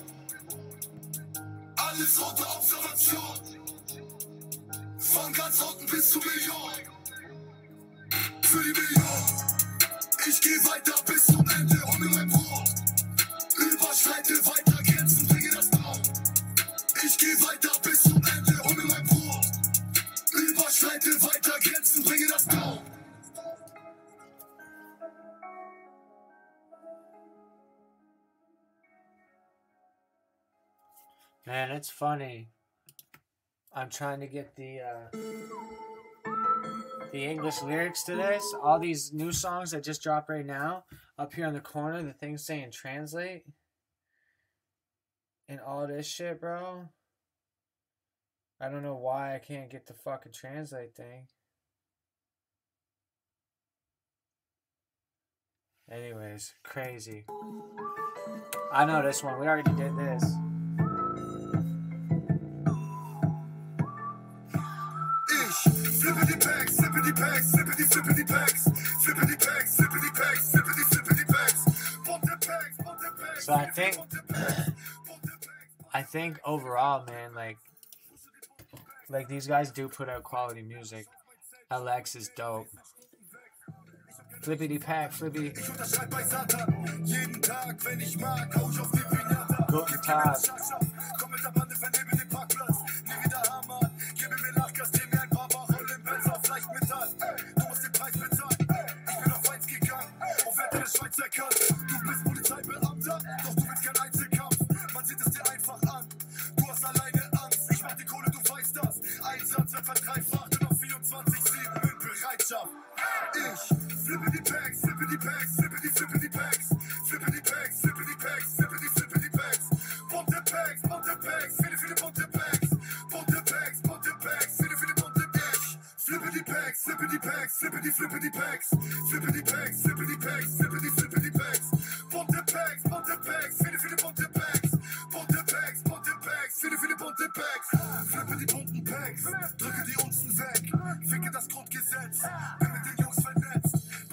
Alles unter Observation. Von ganz unten bis zu Millionen. Für die Million. Ich geh weiter bis zum Ende ohne mein Brot. Überschreite weiter Grenzen, bringe das Down. Ich geh weiter bis zum Ende ohne mein Brot. Überschreite weiter Grenzen, bringe das Down. Man, it's funny. I'm trying to get the uh, the English lyrics to this. All these new songs that just dropped right now. Up here in the corner, the thing saying translate. And all this shit, bro. I don't know why I can't get the fucking translate thing. Anyways, crazy. I know this one. We already did this. Flippity packs, flippity packs, flippity flippity packs, flippity packs, flippity packs, flippity flippity packs, pump the packs, pump the packs. So I think, I think overall, man, like, like these guys do put out quality music. L X is dope. Flippity pack, flippity. Jeden Tag, wenn ich mag, hau ich auf die Pinata. Guten Tag. Komm mit der Bande, vernehme den Parkplatz. Nie wieder Hammer, gib mir Lachgas, dreh mir ein paar Roll im Benz auf Leichtmetall. Du musst den Preis bezahlen. Ich bin auf eins gegangen, auf Werte der Schweiz erkannt. Du bist Polizeibeamter, doch du willst kein Einzelkampf. Man sieht es dir einfach an. Du hast alleine Angst, ich mach die Kohle, du weißt das. Einsatz wird verdreifacht und auf vierundzwanzig sieben in Bereitschaft. Ich flippity packs, flippity packs, flippity flippity packs, flippity packs, flippity packs, flippity flippity packs, bunte packs, bunte packs, viele, viele bunte packs, bunte packs, bunte packs, viele, viele bunte packs, flippity packs, flippity packs, flippity flippity packs, flippity packs, flippity packs, flippity flippity packs, bunte packs, bunte packs, viele, viele bunte packs, bunte packs, bunte packs, viele, viele bunte packs, flippe die bunten Packs, drücke die Unzen weg, ficke das Grundgesetz, bin mit den Jungs vernetzt.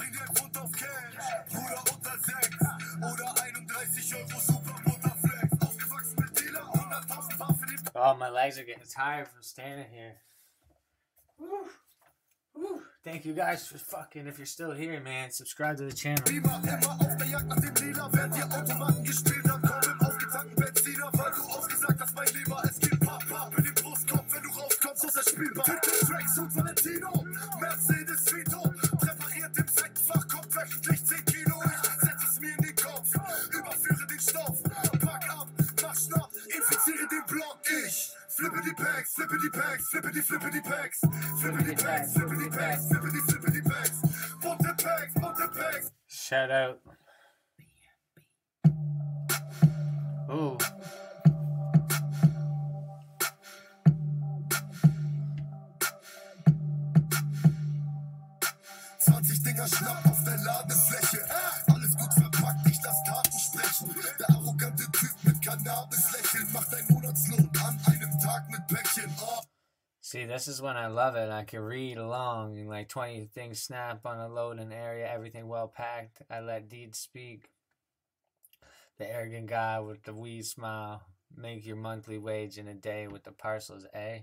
Bruder unter sechs oder einunddreißig Euro Super Butterflex. Aufgewachsen mit Dealer, hunderttausend Bar für die. Oh, my legs are getting tired from standing here. Woo. Woo. Thank you guys for fucking, if you're still here, man, subscribe to the channel. Immer, immer auf der Jagd nach dem Dealer, während ihr Automaten gespielt habt, komm im aufgetankten Benziner, weil du ausgesagt hast, mein Lieber, es gibt Pap, Pap in den Brustkorb, wenn du rauskommst aus der Spielbar. Tracksuit Valentino, Mercedes Vito, präpariert im Seitenfach, kommt wöchentlich zehn Kilo, ich setz es mir in den Kopf, überführe den Stoff, pack ab, mach schnapp, infiziere den Block, ich flippe die Packs, flippe die Packs, flippe die, flippe die Packs, flippe die Packs, flippe die Packs, flippe die, flippe die Packs, bunte Packs, bunte Packs. Shout out. Ooh. zwanzig Dinger schnapp auf der Ladefläche. Alles gut verpackt, ich lass Taten sprechen. Der arrogante Typ mit Cannabis-Lächeln macht einen Monatslohn an einem Tag mit Päckchen. Oh. See, this is when I love it. I can read along and like twenty things snap on a loading area, everything well packed. I let deeds speak. The arrogant guy with the weed smile. Make your monthly wage in a day with the parcels, eh?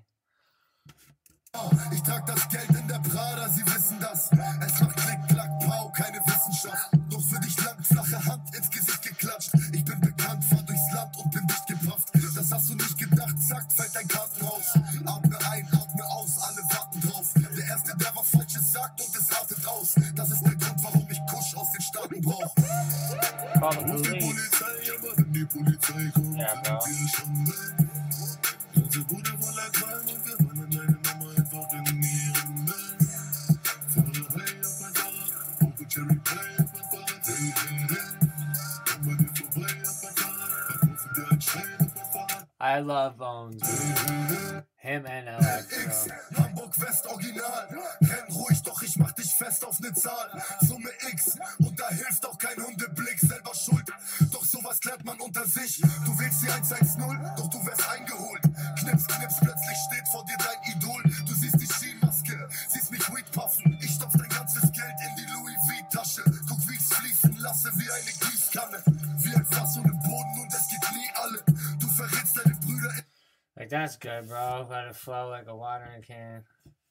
Ich trag das Geld in der Prada, sie wissen das. Es macht Klick, Klack, Pau, keine Wissenschaft. Doch für dich lang, flache Hand ins Gesicht geklatscht. Ich bin bekannt, fahr durchs Land und bin dicht gepafft. Das hast du nicht gedacht, zack, fällt dein Kartenhaus. Atme ein, atme aus, alle warten drauf. Der Erste, der was Falsches sagt und es artet aus. Das ist der Grund, warum ich Kusch aus den Staaten brauch. Ruf die Polizei, aber wenn die Polizei kommt, ja, sind wir schon weg. Unsere Bude voller Qualm und wir wollen deine Mama einfach in ihrem Bett. Fahrerei auf mein Fahrrad, Open Cherry Play auf mein Fahrrad. Hey, hey, hey, komm bei dir vorbei auf mein Fahrrad. Verkaufen dir ein Stein auf mein Fahrrad. I love Bones. Him and L X, bro. Hamburg West Original. Renn ruhig, doch ich mach dich fest auf ne Zahl. Summe X und da hilft auch kein Hundeblick. Selber schuld, doch sowas klärt man unter sich. Du wählst die eins eins null, doch du wärst eingeholt. Knips, knips, plötzlich steht vor dir dein Idol. Du siehst die Skimaske, siehst mich Weed puffen. Ich stopf dein ganzes Geld in die Louis V-Tasche. Guck, wie ich's fließen lasse, wie eine Gießkanne. Wie ein Fass ohne Boden und es geht nie alle. Du verrätst deine Brüder in like that's good, bro. Let it flow like a watering can.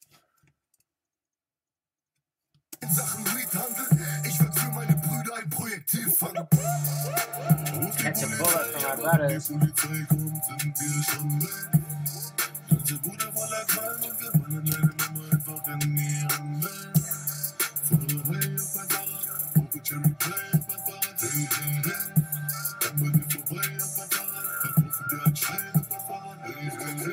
in Sachen Weedhandel. Ich würd für meine Brüder ein Projektil fangen. Catch a bullet for my brothers. Die Polizei kommt, sind wir schon weg. Unsere Bude voller Qualm und wir wollen deine Mama einfach in ihrem Bett. Fahrerei auf mein Fahrrad, Open Cherry Play auf mein Fahrrad. Hey, hey, hey, komm bei dir vorbei auf mein Fahrrad. Verkaufen dir ein Stein auf mein Fahrrad.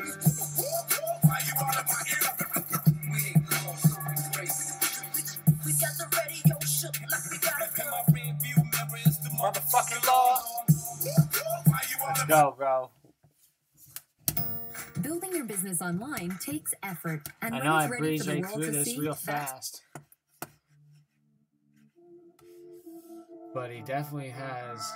Motherfucking law. Let's go, bro. Building your business online takes effort, and I when know I it's ready breezed for the right world through to this see, real that's fast. But he definitely has.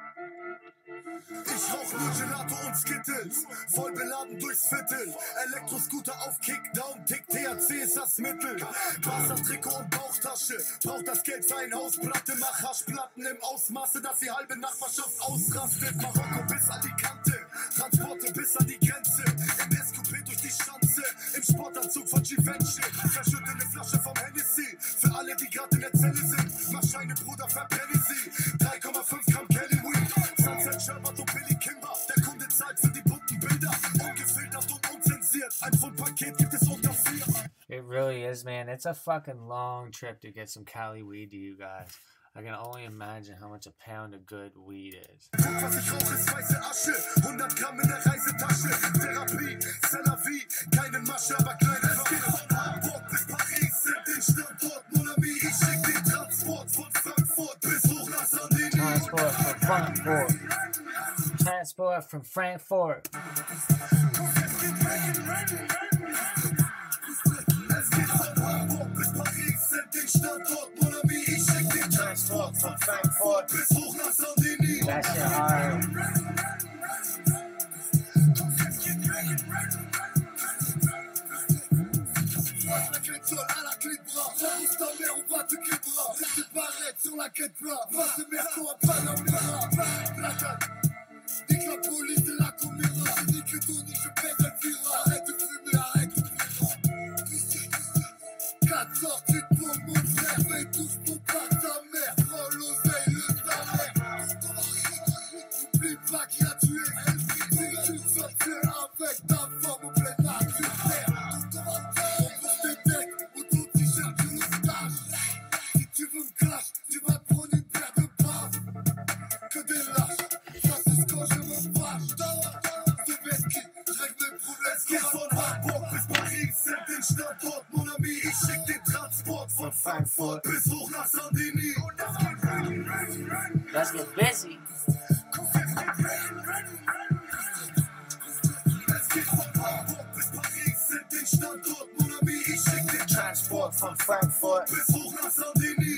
Ich rauch nur Gelato und Skittles, voll beladen durchs Viertel. Elektroscooter auf Kickdown, Tick T H C ist das Mittel. Wasser, Trikot und Bauchtasche, braucht das Geld für ein Haus. Platte, mach Haschplatten im Ausmaße, dass die halbe Nachbarschaft ausrastet. Marokko bis an die Kante, Transporte bis an die Grenze. Im S Q P durch die Schanze, im Sportanzug von Givenchy. Verschütte eine Flasche vom Hennessy, für alle, die gerade in der Zelle sind. Mach Scheine, Bruder, verbrenne sie. drei Komma fünf Gramm Kelly Weed, Sunset Sherbert und Billy Kimber. Der Kunde zahlt für die bunten Bilder, ungefiltert und unzensiert. Ein Pfund-Paket gibt es unter vier. It really is, man. It's a fucking long trip to get some Cali weed to you guys. I can only imagine how much a pound of good weed is. Guck, was ich rauche, ist weiße Asche. hundert Gramm in der Reisetasche. Therapie, c'est la vie. Keine Masche, aber kleine Familie. Von Hamburg bis Paris sind den Standort. Mon ami, ich schick den Transport von Frankfurt bis hoch nach Sardinien. Transport from Frankfurt. Transport from Frankfurt. Es geht von Hamburg bis Paris sind den Standort. Mon ami, ich schick den Transport von Frankfurt bis hoch nach Sardinien. That shit hard. La créature à la clé de bras, j'arrive ta mère, on va te crébra. Des barrettes sur la quête plat, passe de merco à Panamera. Placade, nique la police de la caméra. Je nique Tony, je pète la tira. Arrête de fumer, arrête de fumer. Quatre sorties pour mon frère, mais tous pour pas ta mère. Prends l'oseille, le ta mère. N'oublie pas qui a tué Elvis. Si tu sortais avec ta femme au plein air, tu perds. Si tu veux me clash, tu vas te prendre une paire de baffes. Que des lâches, ça c'est quand je me fâche. C'est Besky, je règle mes problèmes. Es geht von Hamburg bis Paris, sind den Standort. Mon ami, ich schick den Transport von Frankfurt bis hoch nach Sardinien. Let's get busy. Es geht von Hamburg bis Paris, sind den Standort. Mon ami, ich schick den Transport von Frankfurt bis hoch nach Sardinien.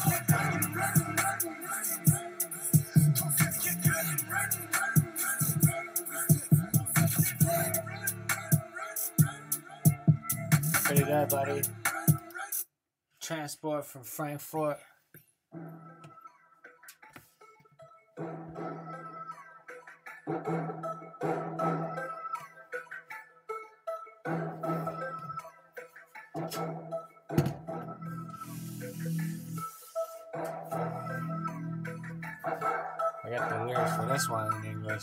Pretty good, buddy. Transport from Frankfurt. I got the lyrics for this one in English.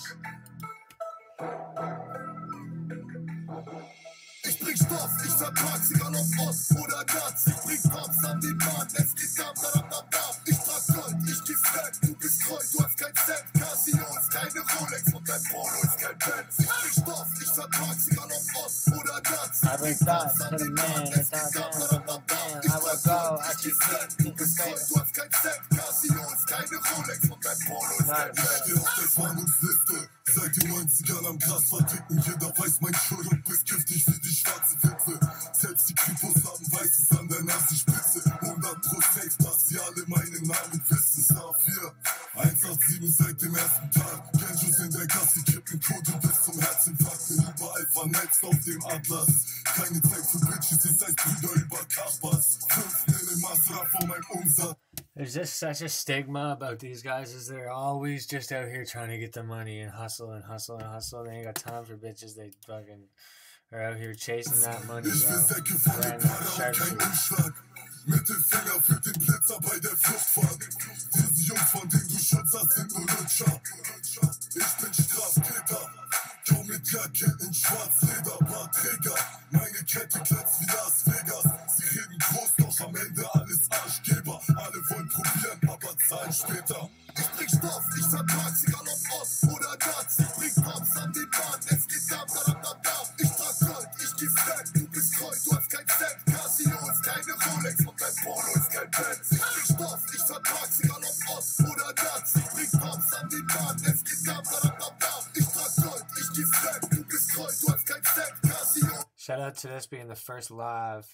Ich bring Stoff, ich vertrag sie egal ob Ost oder Gaz. Ich bring Pops an die Bahn, es geht da, da, da, da. Ich trag Gold, ich geh fett, du bist treu, du hast kein Cent. Casino ist keine Rolex und dein Polo ist kein Benz. Ich bring Stoff, ich vertrag sie egal ob Ost oder Gaz. I bring thoughts to the man, it's all down to the man. I will go, I just can't keep it Du safe. hast kein Cent, Casino ist keine Rolex und dein Polo ist kein Benz. Steh auf der Fahndungsliste, seit den neunzigern am Gras verticken. Jeder weiß mein Schuld und bist giftig wie die schwarze Witwe. Selbst die Kripos haben Weißes an der Nasenspitze. hundert Prozent, dass sie alle meinen Namen wissen. Star vier, eins acht sieben seit dem ersten Tag. Genjus in der Gasse, kippen Code bis zum Herzinfarkt. Bin überall vernetzt auf dem Atlas. Keine Zeit für Bitches, ihr seid Brüder über Kaspers. Fünf Mille Masra von meinem Umsatz. There's just such a stigma about these guys, is they're always just out here trying to get the money and hustle and hustle and hustle. They ain't got time for bitches. They fucking are out here chasing that money, Ich will bro. Säcke volle Random Para und shark kein shit. Umschlag. Mittelfinger für den Blitzer bei der Fluchtfahrt. Diese Jungs, von denen du Schutz hast, sind nur Lutscher. Ich bin Straftäter, komm mit Jacke in Schwarzleder, Bartträger. Meine Kette glänzt wie Las Vegas. Sie reden groß, doch am Ende alles Arschgeber. Alle wollen probieren, aber zahlen später. Ich bring Stoff, ich vertrag sie egal ob Ost oder Gaz. Ich bring Pops an die Bahn, es geht da, da, da, da. Ich Shout out to this being the first live.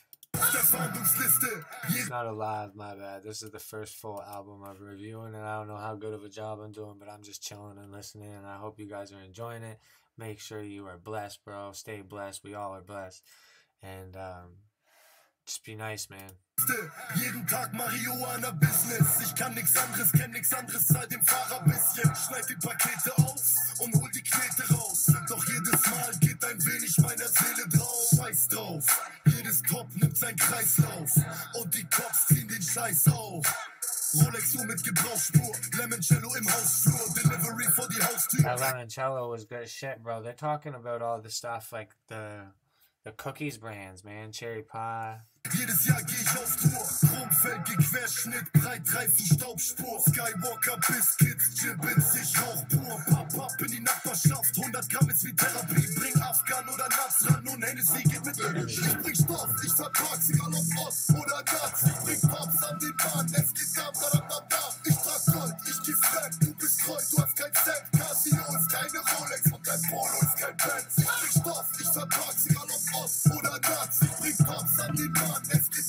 It's not a live, my bad. This is the first full album I'm reviewing, and I don't know how good of a job I'm doing, but I'm just chilling and listening, and I hope you guys are enjoying it. Make sure you are blessed, bro. Stay blessed. We all are blessed. And um, just be nice, man. Jeden Tag Marihuana Business. Ich kann nix anderes, kenn nix anderes, zahl dem Fahrer bisschen. Schneid die Pakete auf und hol die Knete raus. Doch jedes Mal geht ein wenig meiner Seele drauf. Scheiß drauf. Jedes Top nimmt seinen Kreislauf. Und die Cops ziehen den Scheiß auf. Rolex Uhr mit Gebrauchsspur. Lemoncello im Hausflur. Delivery vor die Haustür. That Lemoncello was good shit, bro. They're talking about all the stuff like the the cookies brands, man. Cherry pie. Jedes Jahr geh ich auf Tour. Chromfelge, Querschnitt, Breitreifen, Staubspur. Skywalker, Biscuits, Gibbets, ich rauch pur. Pap, pap in die Nachbarschaft. hundert Gramm ist wie Therapie. Bring Afghan oder Nasran und Hennessy geht mit Öl. Ich bring Stoff, ich vertrag's, egal ob Ost oder Gaz. Ich bring Pops an den Bahn, es geht da, da, da, da. Ich trag Gold, ich geh fremd, du bist treu, du hast kein Cent. Casino ist keine Rolex und dein Polo ist kein Benz. Ich bring Stoff, ich vertrag's, egal ob Ost oder Gaz. Ich bring Pops an den Bahn.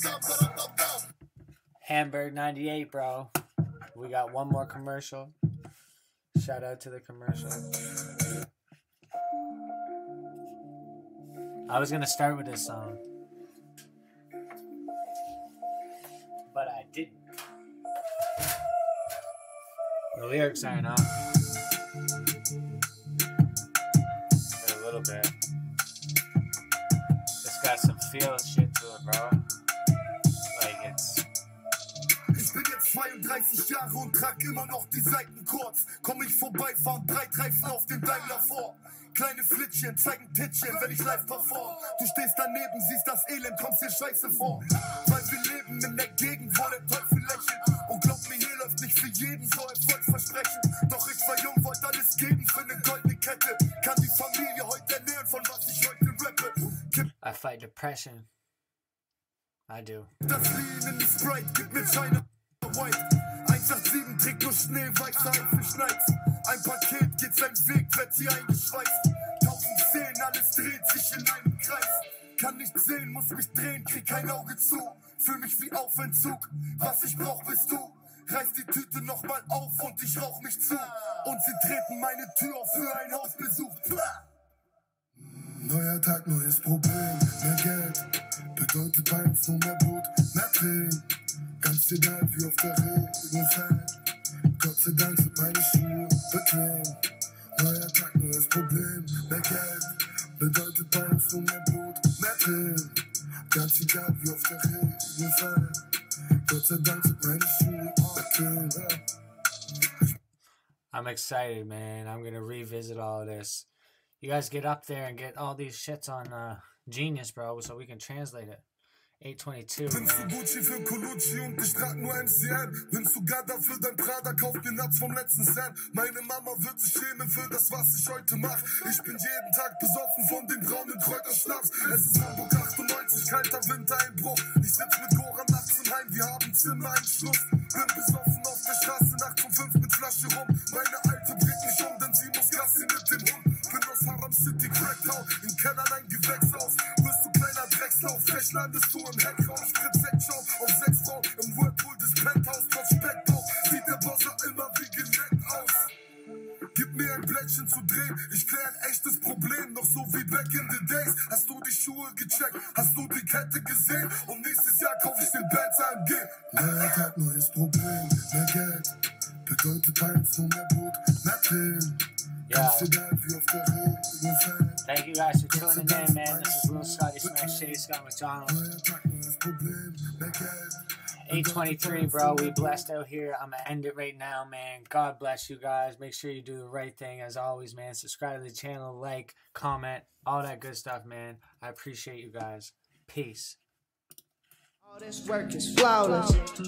Hamburg ninety-eight, bro. We got one more commercial. Shout out to the commercial. I was gonna start with this song, but I didn't. The lyrics aren't on. A little bit. It's got some feel shit to it, bro. Like it's. Ich bin jetzt zweiunddreißig Jahre und trag immer noch die Seiten kurz. Komm ich vorbei, fahren Breitreifen auf den Daimler vor. Kleine Flittchen zeigen Tittchen, wenn ich live perform. Du stehst daneben, siehst das Elend, kommst dir scheiße vor. Weil wir leben in der Gegend, wo der Teufel lächelt. Und glaub mir, hier läuft nicht für jeden so Erfolgsversprechen. Doch ich war jung, wollte alles geben für eine goldene Kette. Kann die Familie heute ernähren, von was ich heute rappe. Kipp I fight depression. I do. das Lean in die Sprite, gib mir China White. eins acht sieben trägt nur Schnee, weißer Eifel schneit. Ein Paket geht seinen Weg, wird hier eingeschweißt. Tausend Szenen, alles dreht sich in einem Kreis. Kann nicht sehen, muss mich drehen, krieg kein Auge zu. Fühl mich wie auf Entzug, was ich brauch bist du. Reiß die Tüte nochmal auf und ich rauch mich zu. Und sie treten meine Tür auf für einen Hausbesuch. Neuer Tag, neues Problem, mehr Geld. Bedeutet bei uns nur mehr Blut, mehr Tränen. Ganz egal wie auf der Regen fällt. Gott sei Dank sind meine Schuhe bequem. Neuer Tag, neues Problem, mehr Geld. Bedeutet bei uns nur mehr Blut, mehr Tränen. Ganz egal wie auf der Regen fällt. Gott sei Dank sind meine Schuhe bequem. I'm excited, man. I'm gonna revisit all of this. You guys get up there and get all these shits on uh, Genius, bro, so we can translate it. eight twenty-two. Bin zu Gucci für Colucci und ich trag nur M C N. Bin sogar dafür dein Prada, kauf mir Nuts vom letzten Cent. Meine Mama wird sich schämen für das, was ich heute mach. Ich bin jeden Tag besoffen von dem braunen Kräuterschnaps. Es ist Hamburg achtundneunzig, kalter Wintereinbruch. Ich sitz mit Goran nachts im Heim, wir haben Zimmereinschluss. Bin besoffen auf der Straße, nachts um fünf mit Flasche rum. Meine Alte bringt mich um, denn sie muss Gassi mit dem Hund. Bin aus Haram City, Cracktown, in Kellern ein Gewächshaus. Wirst du kleiner Dreckslauf, frech landest du im Heckraum. Ich tritt Sexschaum auf sechs Frauen im Whirlpool des Penthouse. Trotz Speckbauch sieht der Bosser immer wie geleckt aus. Gib mir ein Blättchen zu drehen, ich klär ein echtes Problem. Noch so wie back in the days. Hast du die Schuhe gecheckt, hast du die Kette gesehen? Und nächstes Jahr kauf ich den Benz A M G. Neuer Tag, neues Problem, mehr Geld. Bedeutet bei uns nur mehr Blut, mehr Tränen. Yeah. Thank you guys for tuning in, man. This is Lil Scotty Smash Shady Scott McDonald. eight twenty-three, bro. We blessed out here. I'm gonna end it right now, man. God bless you guys. Make sure you do the right thing as always, man. Subscribe to the channel, like, comment, all that good stuff, man. I appreciate you guys. Peace. All this work is flawless.